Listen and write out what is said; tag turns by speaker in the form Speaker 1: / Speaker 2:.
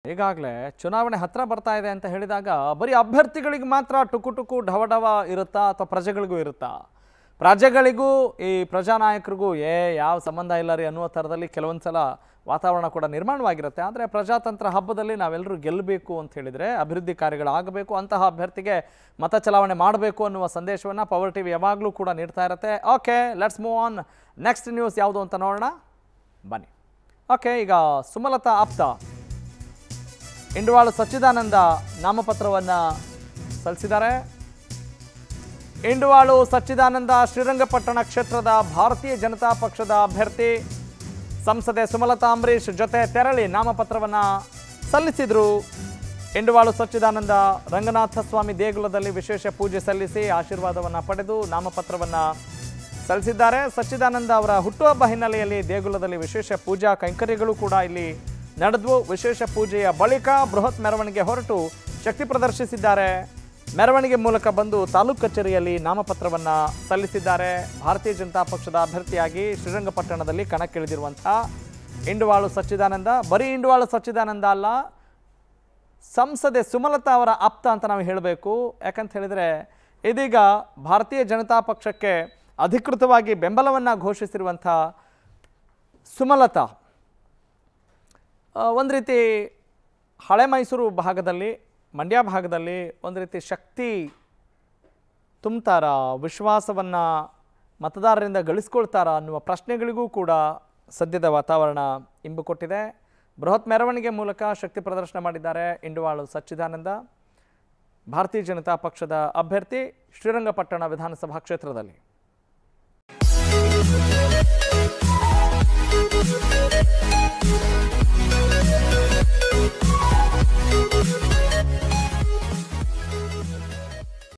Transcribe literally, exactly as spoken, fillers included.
Speaker 1: ಈಗಾಗಲೇ ಚುನಾವಣೆ ಹತ್ರ ಬರ್ತಾ ಇದೆ ಅಂತ ಹೇಳಿದಾಗ ಬರೀ ಅಭ್ಯರ್ಥಿಗಳಿಗೆ ಮಾತ್ರ ಟುಕು ಟುಕು ಢವ ಢವ ಇರುತ್ತಾ ಅಥವಾ ಪ್ರಜೆಗಳಿಗೂ ಇರುತ್ತಾ? ಪ್ರಜೆಗಳಿಗೂ ಈ ಪ್ರಜಾನಾಯಕರಿಗೂ ಏ ಯಾವ ಸಂಬಂಧ ಇಲ್ಲ ರೀ ಅನ್ನುವ ಥರದಲ್ಲಿ ಕೆಲವೊಂದು ಸಲ ವಾತಾವರಣ ಕೂಡ ನಿರ್ಮಾಣವಾಗಿರುತ್ತೆ. ಆದರೆ ಪ್ರಜಾತಂತ್ರ ಹಬ್ಬದಲ್ಲಿ ನಾವೆಲ್ಲರೂ ಗೆಲ್ಲಬೇಕು ಅಂತ ಹೇಳಿದರೆ, ಅಭಿವೃದ್ಧಿ ಕಾರ್ಯಗಳಾಗಬೇಕು, ಅಂತಹ ಅಭ್ಯರ್ಥಿಗೆ ಮತ ಚಲಾವಣೆ ಮಾಡಬೇಕು ಅನ್ನುವ ಸಂದೇಶವನ್ನು ಪವರ್ ಟಿವಿ ಯಾವಾಗಲೂ ಕೂಡ ನೀಡ್ತಾ ಇರುತ್ತೆ. Okay, let's move on. Next news ಯಾವುದು ಅಂತ ನೋಡೋಣ ಬನ್ನಿ. ಓಕೆ, ಈಗ ಸುಮಲತಾ ಆಪ್ತ ಇಂಡವಾಳು ಸಚ್ಚಿದಾನಂದ ನಾಮಪತ್ರವನ್ನು ಸಲ್ಲಿಸಿದ್ದಾರೆ. ಇಂಡವಾಳು ಸಚ್ಚಿದಾನಂದ ಶ್ರೀರಂಗಪಟ್ಟಣ ಕ್ಷೇತ್ರದ ಭಾರತೀಯ ಜನತಾ ಪಕ್ಷದ ಅಭ್ಯರ್ಥಿ. ಸಂಸದೆ ಸುಮಲತಾ ಅಂಬರೀಶ್ ಜೊತೆ ತೆರಳಿ ನಾಮಪತ್ರವನ್ನು ಸಲ್ಲಿಸಿದರು. ಇಂಡವಾಳು ಸಚ್ಚಿದಾನಂದ ರಂಗನಾಥ ಸ್ವಾಮಿ ದೇಗುಲದಲ್ಲಿ ವಿಶೇಷ ಪೂಜೆ ಸಲ್ಲಿಸಿ ಆಶೀರ್ವಾದವನ್ನು ಪಡೆದು ನಾಮಪತ್ರವನ್ನು ಸಲ್ಲಿಸಿದ್ದಾರೆ. ಸಚ್ಚಿದಾನಂದ ಅವರ ಹುಟ್ಟುಹಬ್ಬ ಹಿನ್ನೆಲೆಯಲ್ಲಿ ದೇಗುಲದಲ್ಲಿ ವಿಶೇಷ ಪೂಜಾ ಕೈಂಕರ್ಯಗಳು ಕೂಡ ಇಲ್ಲಿ ನಡೆದವು. ವಿಶೇಷ ಪೂಜೆಯ ಬಳಿಕ ಬೃಹತ್ ಮೆರವಣಿಗೆ ಹೊರಟು ಶಕ್ತಿ ಪ್ರದರ್ಶಿಸಿದ್ದಾರೆ. ಮೆರವಣಿಗೆ ಮೂಲಕ ಬಂದು ತಾಲೂಕು ಕಚೇರಿಯಲ್ಲಿ ನಾಮಪತ್ರವನ್ನು ಸಲ್ಲಿಸಿದ್ದಾರೆ. ಭಾರತೀಯ ಜನತಾ ಪಕ್ಷದ ಅಭ್ಯರ್ಥಿಯಾಗಿ ಶ್ರೀರಂಗಪಟ್ಟಣದಲ್ಲಿ ಕಣಕ್ಕಿಳಿದಿರುವಂಥ ಇಂಡವಾಳು ಸಚ್ಚಿದಾನಂದ, ಬರೀ ಇಂಡವಾಳು ಸಚ್ಚಿದಾನಂದ ಅಲ್ಲ, ಸಂಸದೆ ಸುಮಲತಾ ಅವರ ಆಪ್ತ ಅಂತ ನಾವು ಹೇಳಬೇಕು. ಯಾಕಂತ ಹೇಳಿದರೆ ಇದೀಗ ಭಾರತೀಯ ಜನತಾ ಪಕ್ಷಕ್ಕೆ ಅಧಿಕೃತವಾಗಿ ಬೆಂಬಲವನ್ನು ಘೋಷಿಸಿರುವಂಥ ಸುಮಲತಾ ಒಂದು ರೀತಿ ಹಳೆ ಮೈಸೂರು ಭಾಗದಲ್ಲಿ, ಮಂಡ್ಯ ಭಾಗದಲ್ಲಿ ಒಂದು ರೀತಿ ಶಕ್ತಿ ತುಂಬ್ತಾರಾ, ವಿಶ್ವಾಸವನ್ನು ಮತದಾರರಿಂದ ಗಳಿಸ್ಕೊಳ್ತಾರಾ ಅನ್ನುವ ಪ್ರಶ್ನೆಗಳಿಗೂ ಕೂಡ ಸದ್ಯದ ವಾತಾವರಣ ಇಂಬು ಕೊಟ್ಟಿದೆ. ಬೃಹತ್ ಮೆರವಣಿಗೆ ಮೂಲಕ ಶಕ್ತಿ ಪ್ರದರ್ಶನ ಮಾಡಿದ್ದಾರೆ ಇಂಡವಾಳು ಸಚ್ಚಿದಾನಂದ, ಭಾರತೀಯ ಜನತಾ ಪಕ್ಷದ ಅಭ್ಯರ್ಥಿ ಶ್ರೀರಂಗಪಟ್ಟಣ ವಿಧಾನಸಭಾ ಕ್ಷೇತ್ರದಲ್ಲಿ.